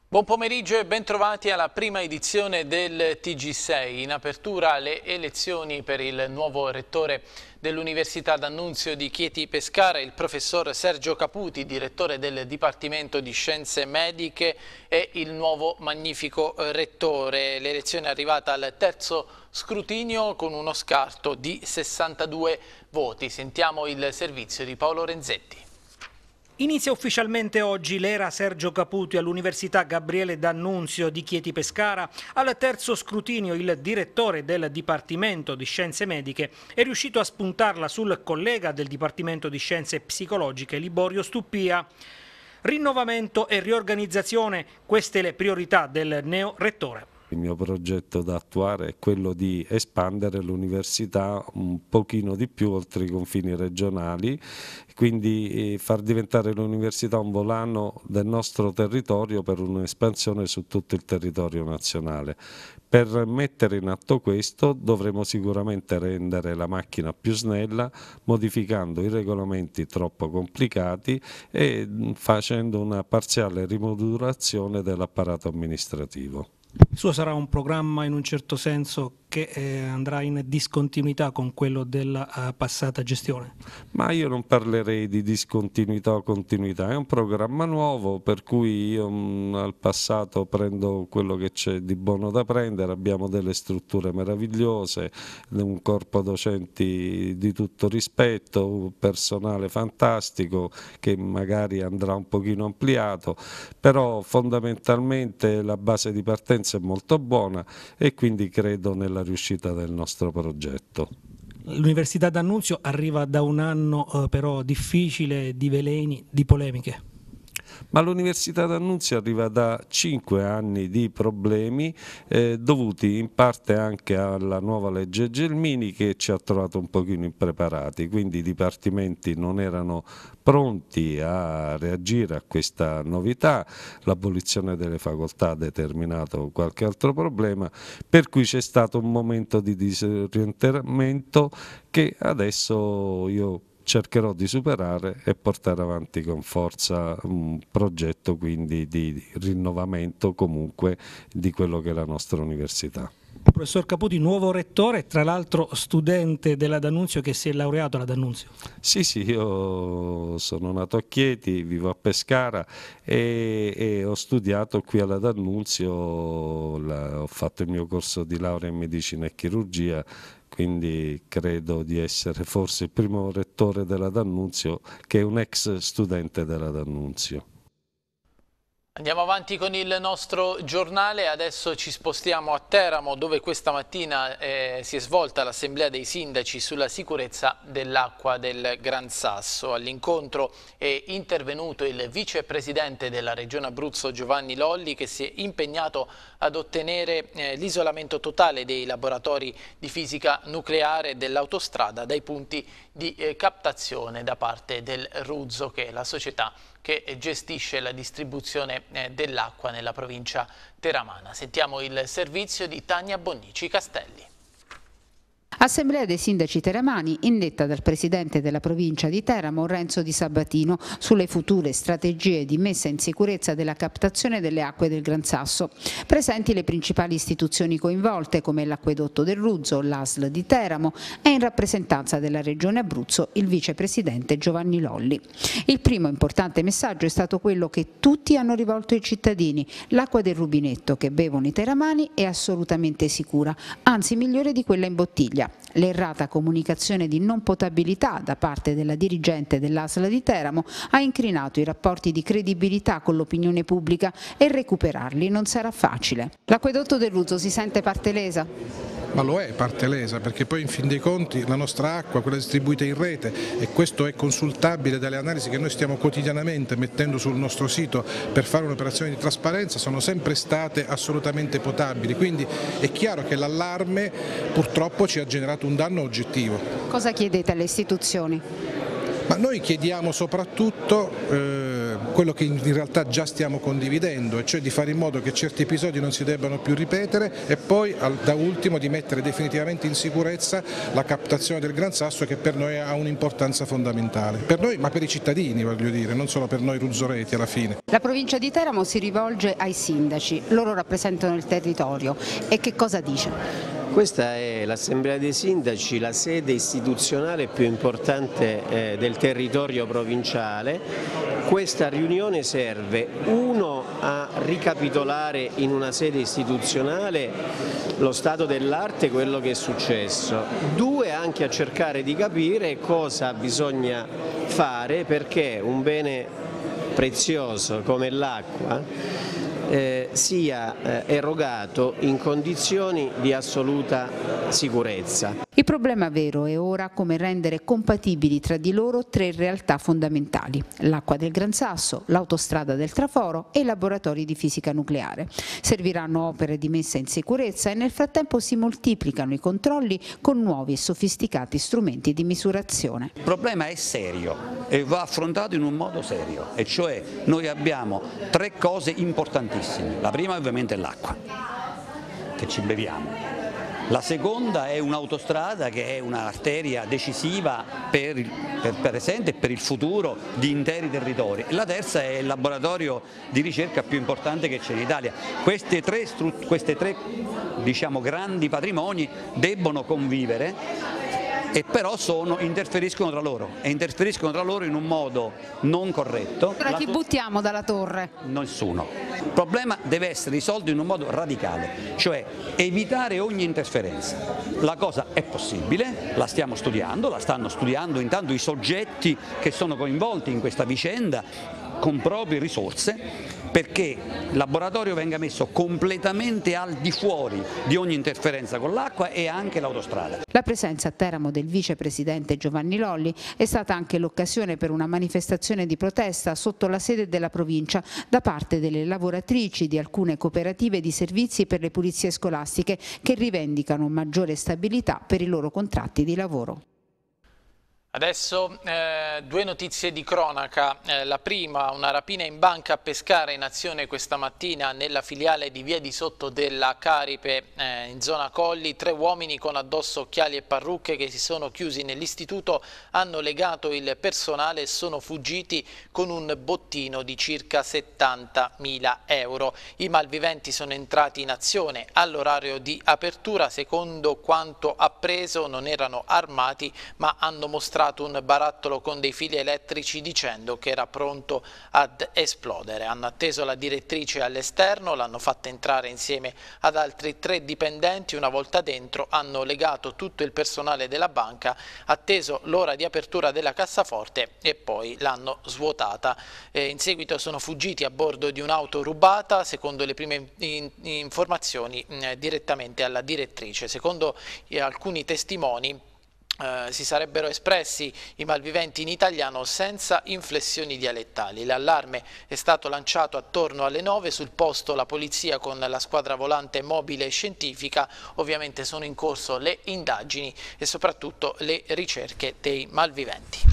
Buon pomeriggio e bentrovati alla prima edizione del TG6. In apertura le elezioni per il nuovo rettore dell'Università D'Annunzio di Chieti Pescara, il professor Sergio Caputi, direttore del Dipartimento di Scienze Mediche, è il nuovo magnifico rettore. L'elezione è arrivata al terzo scrutinio con uno scarto di 62 voti. Sentiamo il servizio di Paolo Renzetti. Inizia ufficialmente oggi l'era Sergio Caputi all'Università Gabriele D'Annunzio di Chieti Pescara. Al terzo scrutinio il direttore del Dipartimento di Scienze Mediche è riuscito a spuntarla sul collega del Dipartimento di Scienze Psicologiche Liborio Stuppia. Rinnovamento e riorganizzazione, queste le priorità del neo rettore. Il mio progetto da attuare è quello di espandere l'università un pochino di più oltre i confini regionali, quindi far diventare l'università un volano del nostro territorio per un'espansione su tutto il territorio nazionale. Per mettere in atto questo dovremo sicuramente rendere la macchina più snella, modificando i regolamenti troppo complicati e facendo una parziale rimodulazione dell'apparato amministrativo. Il suo sarà un programma in un certo senso che andrà in discontinuità con quello della passata gestione? Ma io non parlerei di discontinuità o continuità, è un programma nuovo per cui io al passato prendo quello che c'è di buono da prendere, abbiamo delle strutture meravigliose, un corpo docenti di tutto rispetto, un personale fantastico che magari andrà un pochino ampliato, però fondamentalmente la base di partenza è molto buona e quindi credo nella riuscita del nostro progetto. L'Università D'Annunzio arriva da un anno però difficile, di veleni, di polemiche. Ma l'Università D'Annunzio arriva da 5 anni di problemi dovuti in parte anche alla nuova legge Gelmini che ci ha trovato un pochino impreparati, quindi i dipartimenti non erano pronti a reagire a questa novità, l'abolizione delle facoltà ha determinato qualche altro problema, per cui c'è stato un momento di disorientamento che adesso io cercherò di superare e portare avanti con forza un progetto quindi di rinnovamento comunque di quello che è la nostra università. Professor Caputi, nuovo rettore, tra l'altro studente della D'Annunzio che si è laureato alla D'Annunzio. Sì, io sono nato a Chieti, vivo a Pescara e ho studiato qui alla D'Annunzio, ho fatto il mio corso di laurea in medicina e chirurgia, quindi credo di essere forse il primo rettore della D'Annunzio che è un ex studente della D'Annunzio. Andiamo avanti con il nostro giornale, adesso ci spostiamo a Teramo dove questa mattina si è svolta l'assemblea dei sindaci sulla sicurezza dell'acqua del Gran Sasso. All'incontro è intervenuto il vicepresidente della Regione Abruzzo Giovanni Lolli che si è impegnato ad ottenere l'isolamento totale dei laboratori di fisica nucleare dell'autostrada dai punti di captazione da parte del Ruzzo, che è la società che gestisce la distribuzione dell'acqua nella provincia teramana. Sentiamo il servizio di Tania Bonnici Castelli. Assemblea dei sindaci teramani indetta dal presidente della provincia di Teramo Renzo Di Sabatino sulle future strategie di messa in sicurezza della captazione delle acque del Gran Sasso. Presenti le principali istituzioni coinvolte come l'Acquedotto del Ruzzo, l'ASL di Teramo e in rappresentanza della Regione Abruzzo il vicepresidente Giovanni Lolli. Il primo importante messaggio è stato quello che tutti hanno rivolto ai cittadini: l'acqua del rubinetto che bevono i teramani è assolutamente sicura, anzi migliore di quella in bottiglia. L'errata comunicazione di non potabilità da parte della dirigente dell'ASL di Teramo ha incrinato i rapporti di credibilità con l'opinione pubblica e recuperarli non sarà facile. L'Acquedotto del Ruzzo si sente parte lesa? Ma lo è parte lesa, perché poi in fin dei conti la nostra acqua, quella distribuita in rete, e questo è consultabile dalle analisi che noi stiamo quotidianamente mettendo sul nostro sito per fare un'operazione di trasparenza, sono sempre state assolutamente potabili, quindi è chiaro che l'allarme purtroppo ci ha generato un danno oggettivo. Cosa chiedete alle istituzioni? Ma noi chiediamo soprattutto quello che in realtà già stiamo condividendo, e cioè di fare in modo che certi episodi non si debbano più ripetere, e poi da ultimo di mettere definitivamente in sicurezza la captazione del Gran Sasso, che per noi ha un'importanza fondamentale. Per noi, ma per i cittadini, voglio dire, non solo per noi ruzzoleti alla fine. La provincia di Teramo si rivolge ai sindaci, loro rappresentano il territorio, e che cosa dice? Questa è l'Assemblea dei Sindaci, la sede istituzionale più importante del territorio provinciale. Questa riunione serve, uno, a ricapitolare in una sede istituzionale lo stato dell'arte, quello che è successo, due, anche a cercare di capire cosa bisogna fare perché un bene prezioso come l'acqua sia erogato in condizioni di assoluta sicurezza. Il problema vero è ora come rendere compatibili tra di loro tre realtà fondamentali: l'acqua del Gran Sasso, l'autostrada del Traforo e i laboratori di fisica nucleare. Serviranno opere di messa in sicurezza e nel frattempo si moltiplicano i controlli con nuovi e sofisticati strumenti di misurazione. Il problema è serio e va affrontato in un modo serio, e cioè noi abbiamo tre cose importantissime. La prima ovviamente è l'acqua, che ci beviamo. La seconda è un'autostrada che è un'arteria decisiva per il presente e per il futuro di interi territori. E la terza è il laboratorio di ricerca più importante che c'è in Italia. Questi tre diciamo, grandi patrimoni debbono convivere, e però interferiscono tra loro, e interferiscono tra loro in un modo non corretto. Ora chi buttiamo dalla torre? Nessuno. Il problema deve essere risolto in un modo radicale, cioè evitare ogni interferenza. La cosa è possibile, la stiamo studiando, la stanno studiando intanto i soggetti che sono coinvolti in questa vicenda con proprie risorse, perché il laboratorio venga messo completamente al di fuori di ogni interferenza con l'acqua e anche l'autostrada. La presenza a Teramo del vicepresidente Giovanni Lolli è stata anche l'occasione per una manifestazione di protesta sotto la sede della provincia da parte delle lavoratrici di alcune cooperative di servizi per le pulizie scolastiche che rivendicano maggiore stabilità per i loro contratti di lavoro. Adesso due notizie di cronaca. La prima, una rapina in banca a Pescara in azione questa mattina nella filiale di Via di Sotto della Caripe in zona Colli. 3 uomini con addosso occhiali e parrucche che si sono chiusi nell'istituto, hanno legato il personale e sono fuggiti con un bottino di circa 70.000 euro. I malviventi sono entrati in azione all'orario di apertura. Secondo quanto appreso non erano armati, ma hanno mostrato un barattolo con dei fili elettrici dicendo che era pronto ad esplodere. Hanno atteso la direttrice all'esterno, l'hanno fatta entrare insieme ad altri 3 dipendenti. Una volta dentro hanno legato tutto il personale della banca, atteso l'ora di apertura della cassaforte e poi l'hanno svuotata. In seguito sono fuggiti a bordo di un'auto rubata, secondo le prime informazioni direttamente alla direttrice. Secondo alcuni testimoni si sarebbero espressi i malviventi in italiano senza inflessioni dialettali. L'allarme è stato lanciato attorno alle 9, sul posto la polizia con la squadra volante mobile e scientifica. Ovviamente sono in corso le indagini e soprattutto le ricerche dei malviventi.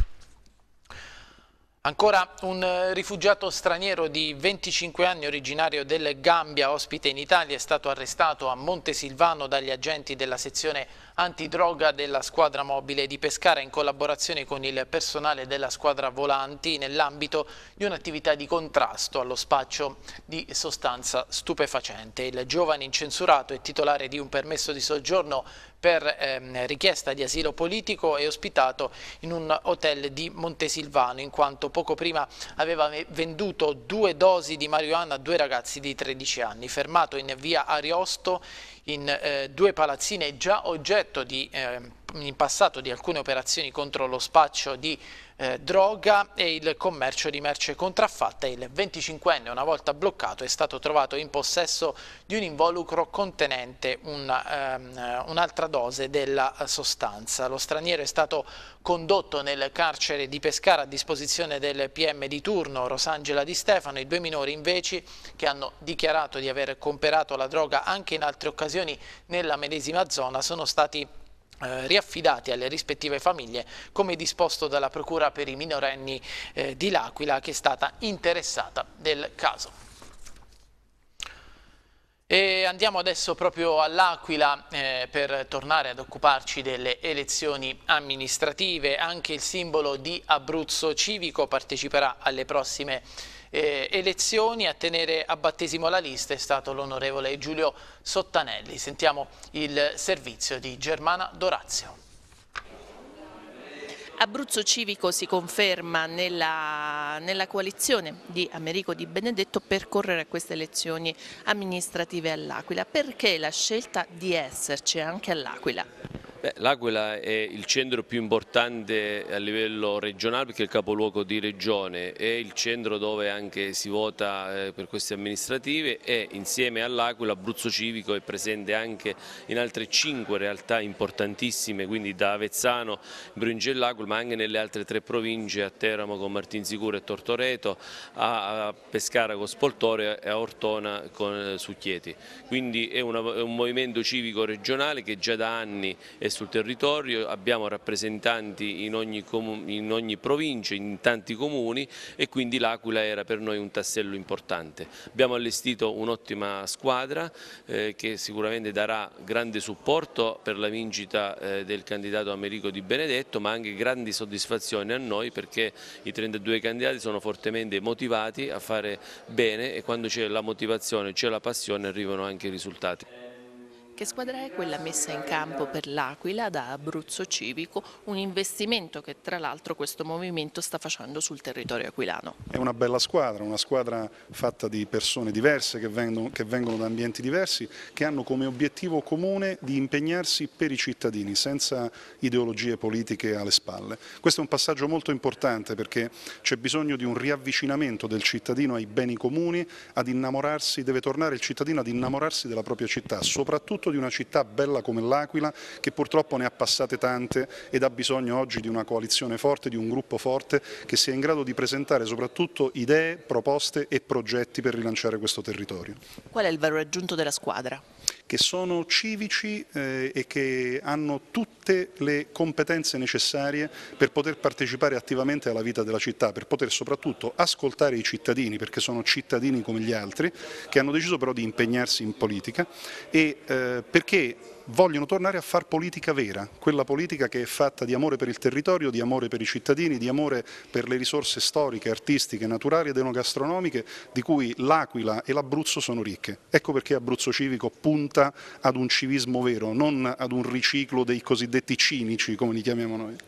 Ancora un rifugiato straniero di 25 anni originario del Gambia, ospite in Italia, è stato arrestato a Montesilvano dagli agenti della sezione antidroga della squadra mobile di Pescara in collaborazione con il personale della squadra volanti nell'ambito di un'attività di contrasto allo spaccio di sostanza stupefacente. Il giovane incensurato è titolare di un permesso di soggiorno per richiesta di asilo politico e ospitato in un hotel di Montesilvano, in quanto poco prima aveva venduto 2 dosi di marijuana a 2 ragazzi di 13 anni. Fermato in via Ariosto in 2 palazzine già oggetto in passato di alcune operazioni contro lo spaccio di droga e il commercio di merce contraffatta. Il 25enne, una volta bloccato, è stato trovato in possesso di un involucro contenente un'altra dose della sostanza. Lo straniero è stato condotto nel carcere di Pescara a disposizione del PM di turno Rosangela Di Stefano. I 2 minori invece, che hanno dichiarato di aver comperato la droga anche in altre occasioni nella medesima zona, sono stati riaffidati alle rispettive famiglie, come disposto dalla Procura per i minorenni di L'Aquila, che è stata interessata del caso. E andiamo adesso proprio all'Aquila per tornare ad occuparci delle elezioni amministrative. Anche il simbolo di Abruzzo Civico parteciperà alle prossime elezioni. A tenere a battesimo la lista è stato l'onorevole Giulio Sottanelli. Sentiamo il servizio di Germana Dorazio. Abruzzo Civico si conferma nella coalizione di Americo Di Benedetto per correre a queste elezioni amministrative all'Aquila. Perché la scelta di esserci anche all'Aquila? L'Aquila è il centro più importante a livello regionale perché è il capoluogo di regione, è il centro dove anche si vota per queste amministrative e insieme all'Aquila Abruzzo Civico è presente anche in altre 5 realtà importantissime, quindi da Avezzano, provincia dell'Aquila, ma anche nelle altre 3 province, a Teramo con Martinsicuro e Tortoreto, a Pescara con Spoltore e a Ortona con Succhieti. Quindi è un movimento civico regionale che già da anni è sul territorio, abbiamo rappresentanti in ogni provincia, in tanti comuni, e quindi l'Aquila era per noi un tassello importante. Abbiamo allestito un'ottima squadra che sicuramente darà grande supporto per la vincita del candidato Americo Di Benedetto, ma anche grandi soddisfazioni a noi perché i 32 candidati sono fortemente motivati a fare bene e quando c'è la motivazione, c'è la passione, arrivano anche i risultati. Che squadra è quella messa in campo per l'Aquila da Abruzzo Civico, un investimento che tra l'altro questo movimento sta facendo sul territorio aquilano? È una bella squadra, una squadra fatta di persone diverse che vengono da ambienti diversi, che hanno come obiettivo comune di impegnarsi per i cittadini senza ideologie politiche alle spalle. Questo è un passaggio molto importante perché c'è bisogno di un riavvicinamento del cittadino ai beni comuni, ad innamorarsi, deve tornare il cittadino ad innamorarsi della propria città, soprattutto di una città bella come l'Aquila, che purtroppo ne ha passate tante ed ha bisogno oggi di una coalizione forte, di un gruppo forte che sia in grado di presentare soprattutto idee, proposte e progetti per rilanciare questo territorio. Qual è il valore aggiunto della squadra? Che sono civici e che hanno tutte le competenze necessarie per poter partecipare attivamente alla vita della città, per poter soprattutto ascoltare i cittadini, perché sono cittadini come gli altri, che hanno deciso però di impegnarsi in politica e perché vogliono tornare a far politica vera, quella politica che è fatta di amore per il territorio, di amore per i cittadini, di amore per le risorse storiche, artistiche, naturali ed enogastronomiche di cui l'Aquila e l'Abruzzo sono ricche. Ecco perché Abruzzo Civico punta ad un civismo vero, non ad un riciclo dei cosiddetti cinici, come li chiamiamo noi.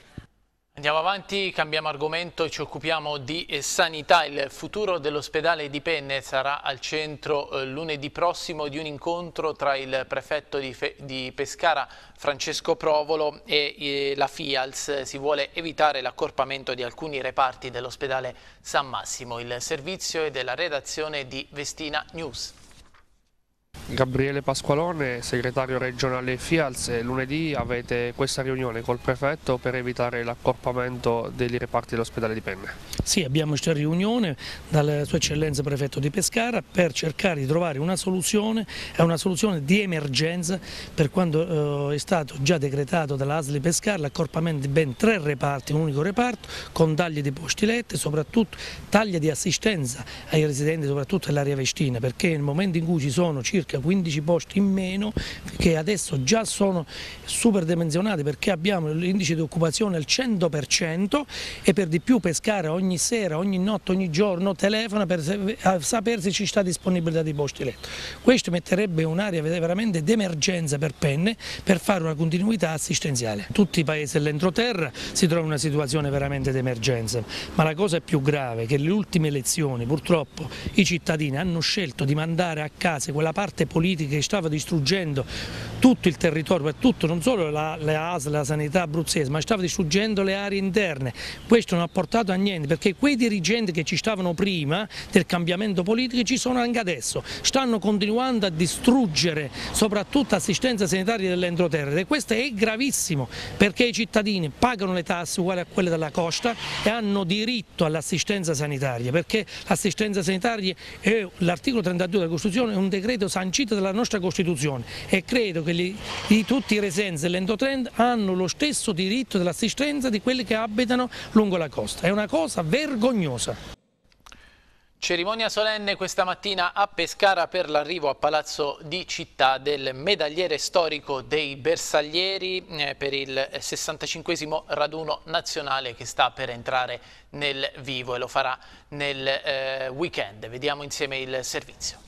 Andiamo avanti, cambiamo argomento e ci occupiamo di sanità. Il futuro dell'ospedale di Penne sarà al centro lunedì prossimo di un incontro tra il prefetto di Pescara Francesco Provolo e la FIALS. Si vuole evitare l'accorpamento di alcuni reparti dell'ospedale San Massimo. Il servizio è della redazione di Vestina News. Gabriele Pasqualone, segretario regionale FIALS, lunedì avete questa riunione col prefetto per evitare l'accorpamento dei reparti dell'ospedale di Penne. Sì, abbiamo questa riunione dalla Sua Eccellenza Prefetto di Pescara per cercare di trovare una soluzione di emergenza per quando è stato già decretato dalla ASL di Pescara l'accorpamento di ben 3 reparti, un unico reparto, con tagli di posti letto e soprattutto tagli di assistenza ai residenti, soprattutto dell'area vestina, perché nel momento in cui ci sono circa 15 posti in meno, che adesso già sono superdimensionati perché abbiamo l'indice di occupazione al 100% e per di più Pescara ogni sera, ogni notte, ogni giorno telefona per sapere se ci sta disponibilità di posti letto. Questo metterebbe un'area veramente d'emergenza per Penne per fare una continuità assistenziale. Tutti i paesi dell'entroterra si trovano in una situazione veramente d'emergenza, ma la cosa più grave è che le ultime elezioni purtroppo i cittadini hanno scelto di mandare a casa quella parte politica che stava distruggendo tutto il territorio, non solo le ASL, la sanità abruzzese, ma stava distruggendo le aree interne. Questo non ha portato a niente perché quei dirigenti che ci stavano prima del cambiamento politico ci sono anche adesso, stanno continuando a distruggere soprattutto assistenza sanitaria dell'entroterra e questo è gravissimo perché i cittadini pagano le tasse uguali a quelle della costa e hanno diritto all'assistenza sanitaria perché l'assistenza sanitaria è l'articolo 32 della Costituzione, è un decreto sancito sancita dalla nostra Costituzione e credo che tutti i residenti dell'endotrend hanno lo stesso diritto dell'assistenza di quelli che abitano lungo la costa. È una cosa vergognosa. Cerimonia solenne questa mattina a Pescara per l'arrivo a Palazzo di Città del medagliere storico dei bersaglieri per il 65esimo raduno nazionale che sta per entrare nel vivo e lo farà nel weekend. Vediamo insieme il servizio.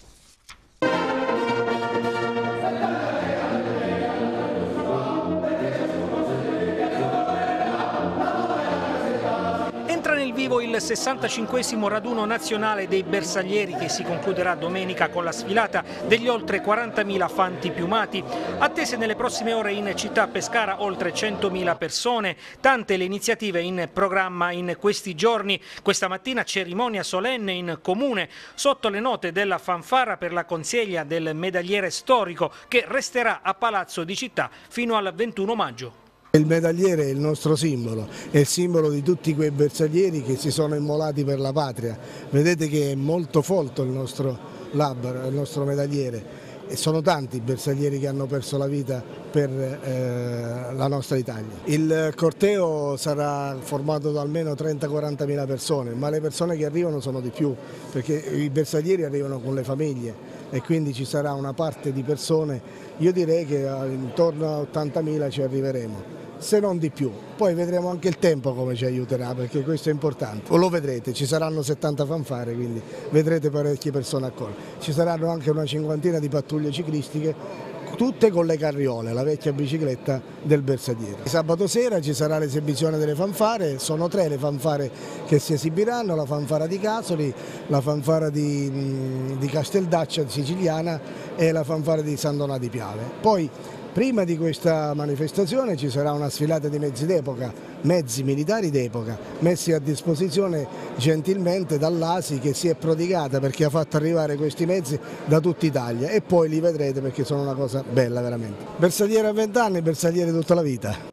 Entra nel vivo il 65esimo raduno nazionale dei bersaglieri che si concluderà domenica con la sfilata degli oltre 40.000 fanti piumati. Attese nelle prossime ore in città Pescara oltre 100.000 persone, tante le iniziative in programma in questi giorni. Questa mattina cerimonia solenne in comune sotto le note della fanfara per la consegna del medagliere storico che resterà a Palazzo di Città fino al 21 maggio. Il medagliere è il nostro simbolo, è il simbolo di tutti quei bersaglieri che si sono immolati per la patria. Vedete che è molto folto il nostro labbro, il nostro medagliere. E sono tanti i bersaglieri che hanno perso la vita per la nostra Italia. Il corteo sarà formato da almeno 30-40 mila persone, ma le persone che arrivano sono di più, perché i bersaglieri arrivano con le famiglie e quindi ci sarà una parte di persone, io direi che intorno a 80.000 ci arriveremo, se non di più. Poi vedremo anche il tempo come ci aiuterà, perché questo è importante. Lo vedrete, ci saranno 70 fanfare, quindi vedrete parecchie persone accolte. Ci saranno anche una cinquantina di pattuglie ciclistiche, tutte con le carriole, la vecchia bicicletta del bersagliere. Sabato sera ci sarà l'esibizione delle fanfare, sono 3 le fanfare che si esibiranno, la fanfara di Casoli, la fanfara di Casteldaccia siciliana e la fanfara di San Donà di Piave. Poi prima di questa manifestazione ci sarà una sfilata di mezzi d'epoca, mezzi militari d'epoca, messi a disposizione gentilmente dall'ASI che si è prodigata perché ha fatto arrivare questi mezzi da tutta Italia e poi li vedrete perché sono una cosa bella veramente. Bersagliere a 20 anni, bersagliere tutta la vita.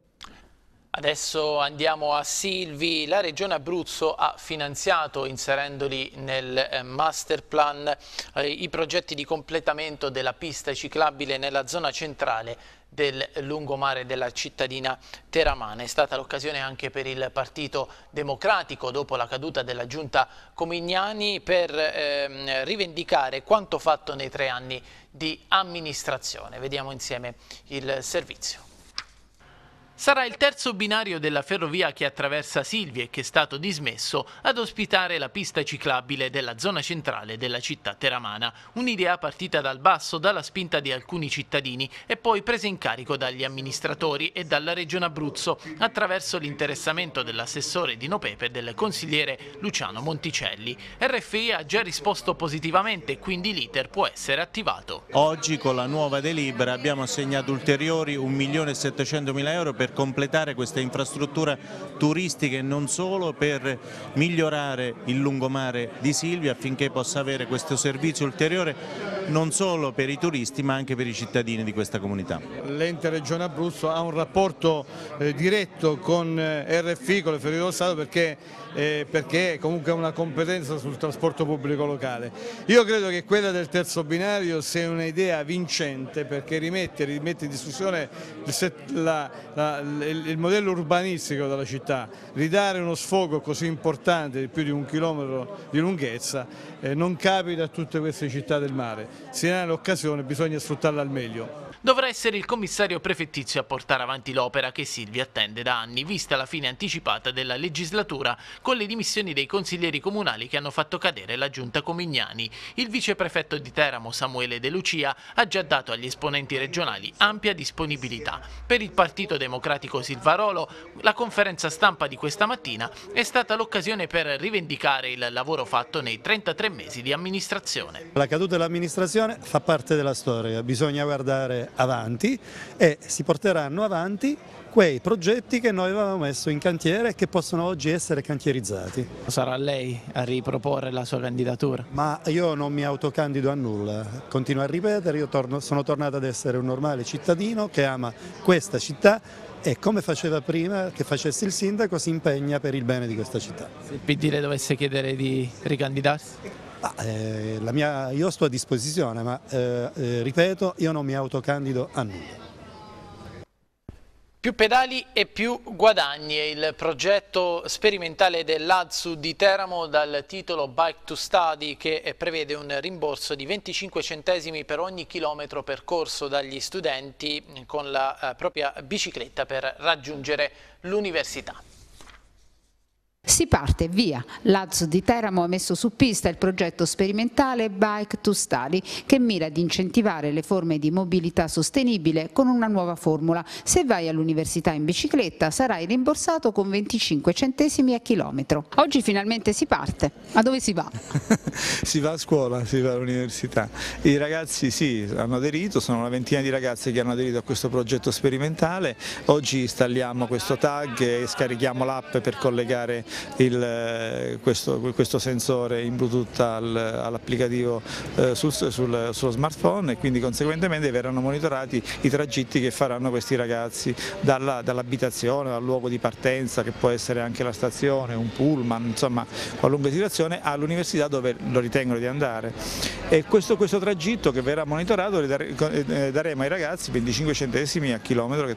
Adesso andiamo a Silvi. La Regione Abruzzo ha finanziato, inserendoli nel master plan, i progetti di completamento della pista ciclabile nella zona centrale del lungomare della cittadina teramana. È stata l'occasione anche per il Partito Democratico, dopo la caduta della giunta Comignani, per rivendicare quanto fatto nei 3 anni di amministrazione. Vediamo insieme il servizio. Sarà il terzo binario della ferrovia che attraversa Silvi e che è stato dismesso ad ospitare la pista ciclabile della zona centrale della città teramana. Un'idea partita dal basso, dalla spinta di alcuni cittadini e poi presa in carico dagli amministratori e dalla Regione Abruzzo attraverso l'interessamento dell'assessore Dino Pepe e del consigliere Luciano Monticelli. RFI ha già risposto positivamente e quindi l'iter può essere attivato. Oggi con la nuova delibera abbiamo assegnato ulteriori 1.700.000 euro per completare queste infrastrutture turistiche e non solo, per migliorare il lungomare di Silvi affinché possa avere questo servizio ulteriore non solo per i turisti ma anche per i cittadini di questa comunità. L'ente Regione Abruzzo ha un rapporto diretto con RFI, con le Ferrovie dello Stato, perché comunque ha una competenza sul trasporto pubblico locale. Io credo che quella del terzo binario sia un'idea vincente perché rimette in discussione il modello urbanistico della città. Ridare uno sfogo così importante di più di 1 chilometro di lunghezza non capita a tutte queste città del mare. Se ne ha l'occasione bisogna sfruttarla al meglio. Dovrà essere il commissario prefettizio a portare avanti l'opera che Silvi attende da anni, vista la fine anticipata della legislatura con le dimissioni dei consiglieri comunali che hanno fatto cadere la giunta Comignani. Il viceprefetto di Teramo, Samuele De Lucia, ha già dato agli esponenti regionali ampia disponibilità. Per il Partito Democratico Silvarolo, la conferenza stampa di questa mattina è stata l'occasione per rivendicare il lavoro fatto nei 33 mesi di amministrazione. La caduta dell'amministrazione fa parte della storia, bisogna guardare avanti e si porteranno avanti quei progetti che noi avevamo messo in cantiere e che possono oggi essere cantierizzati. Sarà lei a riproporre la sua candidatura? Ma io non mi autocandido a nulla, continuo a ripetere, sono tornato ad essere un normale cittadino che ama questa città e come faceva prima che facesse il sindaco si impegna per il bene di questa città. Se il PD le dovesse chiedere di ricandidarsi? Io sto a disposizione, ma ripeto, io non mi autocandido a nulla. Più pedali e più guadagni è il progetto sperimentale dell'ADSU di Teramo dal titolo Bike to Study, che prevede un rimborso di 25 centesimi per ogni chilometro percorso dagli studenti con la propria bicicletta per raggiungere l'università. Si parte, via. L'ADSU di Teramo ha messo su pista il progetto sperimentale Bike to Study, che mira ad incentivare le forme di mobilità sostenibile con una nuova formula. Se vai all'università in bicicletta sarai rimborsato con 25 centesimi a chilometro. Oggi finalmente si parte. Ma dove si va? Si va a scuola, si va all'università. I ragazzi sì, hanno aderito, sono una ventina di ragazzi che hanno aderito a questo progetto sperimentale. Oggi installiamo questo tag e scarichiamo l'app per collegare questo sensore in Bluetooth all'applicativo sullo smartphone, e quindi conseguentemente verranno monitorati i tragitti che faranno questi ragazzi dall'abitazione, dal luogo di partenza, che può essere anche la stazione, un pullman, insomma qualunque situazione, all'università dove lo ritengono di andare. E questo tragitto che verrà monitorato daremo ai ragazzi 25 centesimi a chilometro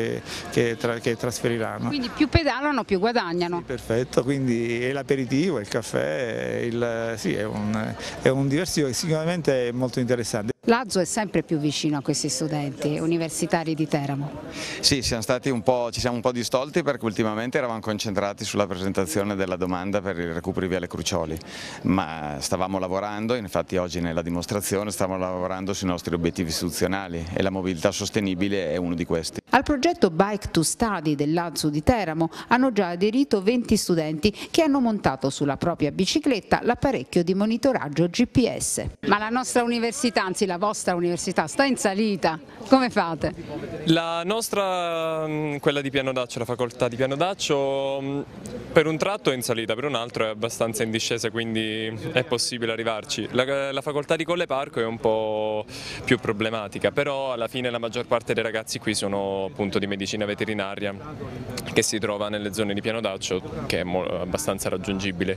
che trasferiranno. Quindi più pedalano più guadagnano. Sì, perfetto. Quindi è l'aperitivo, il caffè, sì, è un diversivo che sicuramente è molto interessante. L'ADSU è sempre più vicino a questi studenti universitari di Teramo. Sì, ci siamo un po' distolti perché ultimamente eravamo concentrati sulla presentazione della domanda per il recupero Viale Crucioli, ma stavamo lavorando, infatti oggi nella dimostrazione stiamo lavorando sui nostri obiettivi istituzionali e la mobilità sostenibile è uno di questi. Al progetto Bike to Study dell'ADSU di Teramo hanno già aderito 20 studenti che hanno montato sulla propria bicicletta l'apparecchio di monitoraggio GPS. Ma la nostra università, anzi la vostra università, sta in salita. Come fate? La nostra, quella di Pianodaccio, la facoltà di Pianodaccio, per un tratto è in salita, per un altro è abbastanza in discesa, quindi è possibile arrivarci. La facoltà di Colle Parco è un po' più problematica, però alla fine la maggior parte dei ragazzi qui sono appunto di medicina veterinaria, che si trova nelle zone di Pianodaccio, che è abbastanza raggiungibile.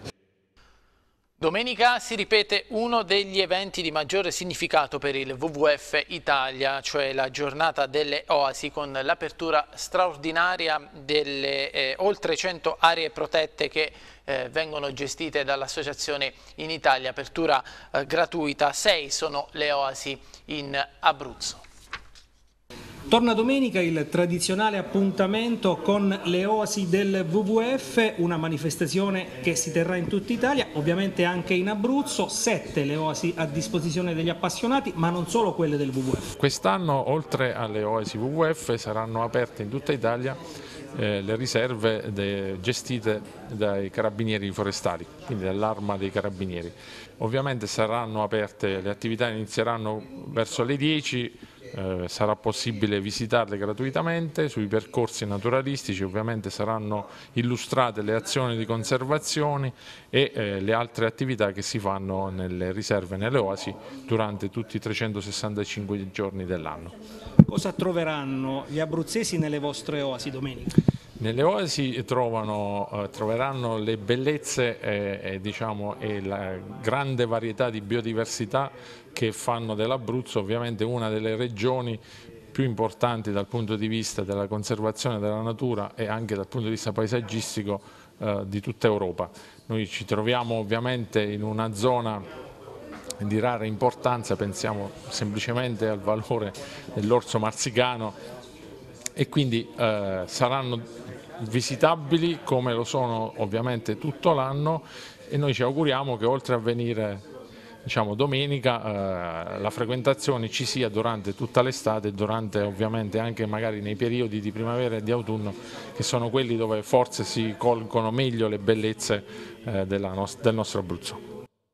Domenica si ripete uno degli eventi di maggiore significato per il WWF Italia, cioè la giornata delle oasi, con l'apertura straordinaria delle oltre 100 aree protette che vengono gestite dall'associazione in Italia. Apertura gratuita, 6 sono le oasi in Abruzzo. Torna domenica il tradizionale appuntamento con le oasi del WWF, una manifestazione che si terrà in tutta Italia, ovviamente anche in Abruzzo. 7 le oasi a disposizione degli appassionati, ma non solo quelle del WWF. Quest'anno, oltre alle oasi WWF, saranno aperte in tutta Italia le riserve gestite dai carabinieri forestali, quindi dall'Arma dei Carabinieri. Ovviamente saranno aperte, le attività inizieranno verso le 10. Sarà possibile visitarle gratuitamente. Sui percorsi naturalistici ovviamente saranno illustrate le azioni di conservazione e le altre attività che si fanno nelle riserve, nelle oasi, durante tutti i 365 giorni dell'anno. Cosa troveranno gli abruzzesi nelle vostre oasi domenica? Nelle oasi troveranno le bellezze e la grande varietà di biodiversità che fanno dell'Abruzzo ovviamente una delle regioni più importanti dal punto di vista della conservazione della natura e anche dal punto di vista paesaggistico di tutta Europa. Noi ci troviamo ovviamente in una zona di rara importanza, pensiamo semplicemente al valore dell'orso marsicano, e quindi saranno visitabili come lo sono ovviamente tutto l'anno, e noi ci auguriamo che oltre a venire domenica la frequentazione ci sia durante tutta l'estate e durante ovviamente anche magari nei periodi di primavera e di autunno, che sono quelli dove forse si colgono meglio le bellezze del nostro Abruzzo.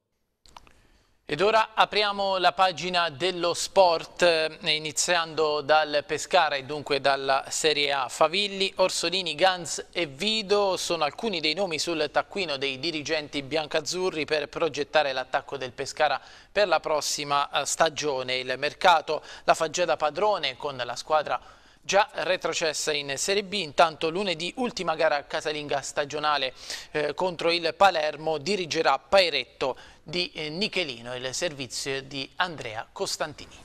Ed ora apriamo la pagina dello sport, iniziando dal Pescara e dunque dalla Serie A. Favilli, Orsolini, Ganz e Vido sono alcuni dei nomi sul taccuino dei dirigenti biancazzurri per progettare l'attacco del Pescara per la prossima stagione. Il mercato la fa già da padrone, con la squadra già retrocessa in Serie B. Intanto lunedì ultima gara casalinga stagionale contro il Palermo, dirigerà Pairetto di Nichelino, il servizio di Andrea Costantini.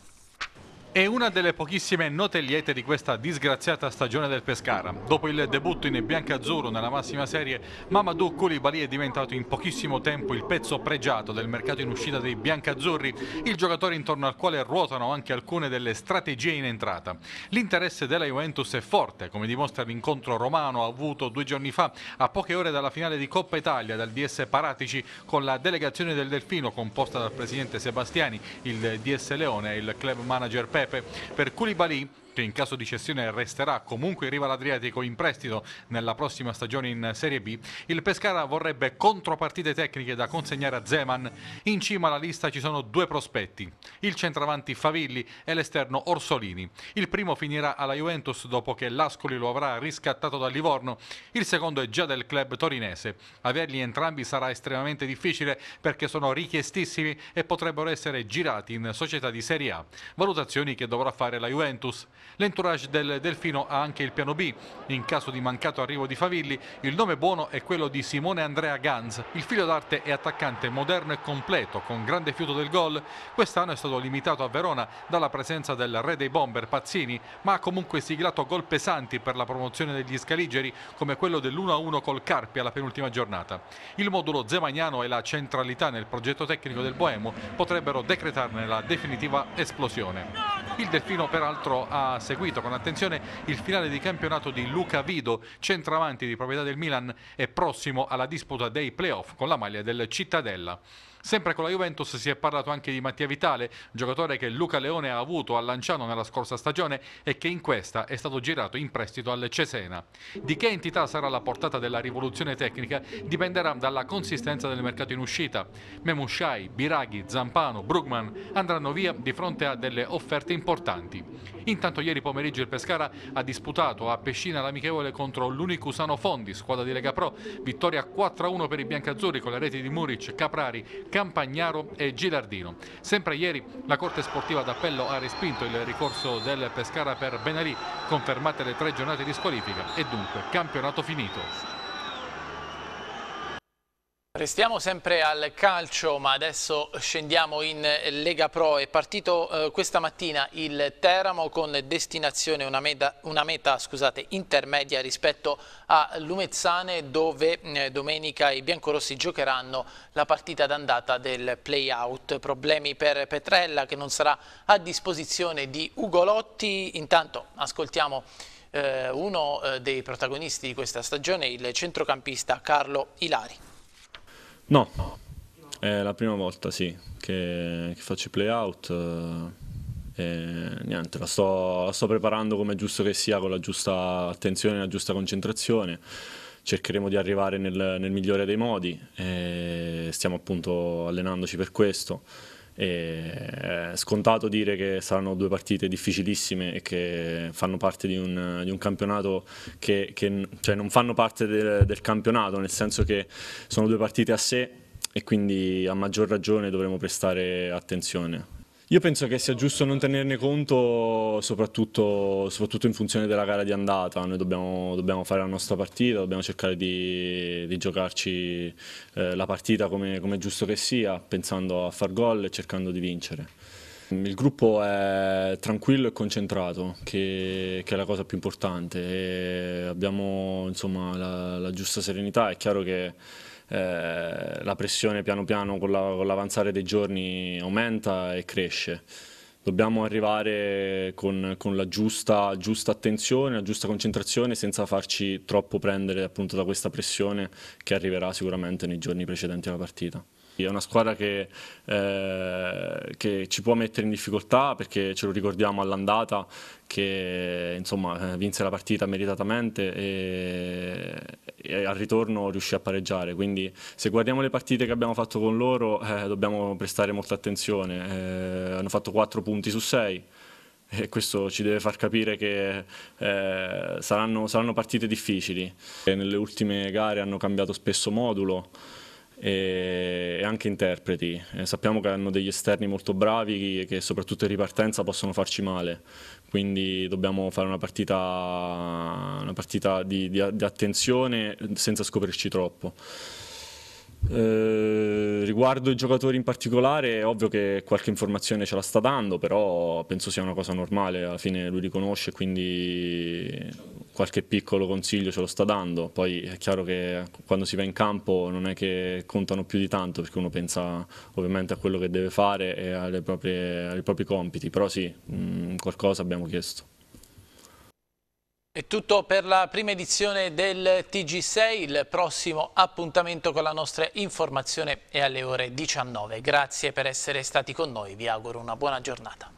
È una delle pochissime note liete di questa disgraziata stagione del Pescara. Dopo il debutto in biancazzurro nella massima serie, Mamadou Koulibaly è diventato in pochissimo tempo il pezzo pregiato del mercato in uscita dei biancazzurri, il giocatore intorno al quale ruotano anche alcune delle strategie in entrata. L'interesse della Juventus è forte, come dimostra l'incontro romano avuto 2 giorni fa, a poche ore dalla finale di Coppa Italia dal DS Paratici, con la delegazione del Delfino composta dal presidente Sebastiani, il DS Leone e il club manager Pepe. Per Koulibaly, che in caso di cessione resterà comunque in riva all'Adriatico in prestito nella prossima stagione in Serie B, il Pescara vorrebbe contropartite tecniche da consegnare a Zeman. In cima alla lista ci sono 2 prospetti, il centravanti Favilli e l'esterno Orsolini. Il primo finirà alla Juventus dopo che l'Ascoli lo avrà riscattato dal Livorno, il secondo è già del club torinese. Averli entrambi sarà estremamente difficile perché sono richiestissimi e potrebbero essere girati in società di Serie A, valutazioni che dovrà fare la Juventus. L'entourage del Delfino ha anche il piano B. In caso di mancato arrivo di Favilli, il nome buono è quello di Simone Andrea Ganz. Il figlio d'arte è attaccante moderno e completo, con grande fiuto del gol. Quest'anno è stato limitato a Verona dalla presenza del re dei bomber Pazzini, ma ha comunque siglato gol pesanti per la promozione degli scaligeri, come quello dell'1-1 col Carpi alla penultima giornata. Il modulo zemagnano e la centralità nel progetto tecnico del Boemo potrebbero decretarne la definitiva esplosione. Il Delfino peraltro ha seguito con attenzione il finale di campionato di Luca Vido, centravanti di proprietà del Milan e prossimo alla disputa dei playoff con la maglia del Cittadella. Sempre con la Juventus si è parlato anche di Mattia Vitale, giocatore che Luca Leone ha avuto a Lanciano nella scorsa stagione e che in questa è stato girato in prestito al Cesena. Di che entità sarà la portata della rivoluzione tecnica dipenderà dalla consistenza del mercato in uscita. Memushai, Biraghi, Zampano, Brugman andranno via di fronte a delle offerte importanti. Intanto ieri pomeriggio il Pescara ha disputato a Pescina l'amichevole contro l'Unicusano Fondi, squadra di Lega Pro, vittoria 4-1 per i biancazzurri con le reti di Muric, Caprari, Campagnaro e Gilardino. Sempre ieri la Corte Sportiva d'Appello ha respinto il ricorso del Pescara per Benalì, confermate le 3 giornate di squalifica e dunque campionato finito. Restiamo sempre al calcio, ma adesso scendiamo in Lega Pro. È partito questa mattina il Teramo con destinazione una meta intermedia rispetto a Lumezzane, dove domenica i biancorossi giocheranno la partita d'andata del play-out. Problemi per Petrella, che non sarà a disposizione di Ugo Lotti. Intanto ascoltiamo uno dei protagonisti di questa stagione, il centrocampista Carlo Ilari. No, è la prima volta che faccio i play-out e niente, la sto preparando come è giusto che sia, con la giusta attenzione e la giusta concentrazione. Cercheremo di arrivare nel migliore dei modi e stiamo appunto allenandoci per questo. È scontato dire che saranno 2 partite difficilissime e che fanno parte di un campionato che cioè non fanno parte del campionato, nel senso che sono 2 partite a sé e quindi a maggior ragione dovremo prestare attenzione. Io penso che sia giusto non tenerne conto, soprattutto in funzione della gara di andata. Noi dobbiamo fare la nostra partita, dobbiamo cercare di giocarci la partita come è giusto che sia, pensando a far gol e cercando di vincere. Il gruppo è tranquillo e concentrato, che è la cosa più importante, e abbiamo insomma la giusta serenità. È chiaro che la pressione piano piano con l'avanzare dei giorni aumenta e cresce. Dobbiamo arrivare con la giusta attenzione, la giusta concentrazione, senza farci troppo prendere appunto da questa pressione che arriverà sicuramente nei giorni precedenti alla partita. È una squadra che ci può mettere in difficoltà, perché ce lo ricordiamo all'andata che insomma vinse la partita meritatamente e al ritorno riuscì a pareggiare, quindi se guardiamo le partite che abbiamo fatto con loro dobbiamo prestare molta attenzione. Hanno fatto 4 punti su 6 e questo ci deve far capire che saranno partite difficili. Nelle ultime gare hanno cambiato spesso modulo. e anche interpreti. Sappiamo che hanno degli esterni molto bravi che soprattutto in ripartenza possono farci male, quindi dobbiamo fare una partita di attenzione senza scoprirci troppo. Riguardo i giocatori in particolare, è ovvio che qualche informazione ce la sta dando, però penso sia una cosa normale, alla fine lui li conosce, quindi qualche piccolo consiglio ce lo sta dando. Poi è chiaro che quando si va in campo non è che contano più di tanto, perché uno pensa ovviamente a quello che deve fare e ai propri compiti, però sì, qualcosa abbiamo chiesto. È tutto per la prima edizione del TG6, il prossimo appuntamento con la nostra informazione è alle ore 19. Grazie per essere stati con noi, vi auguro una buona giornata.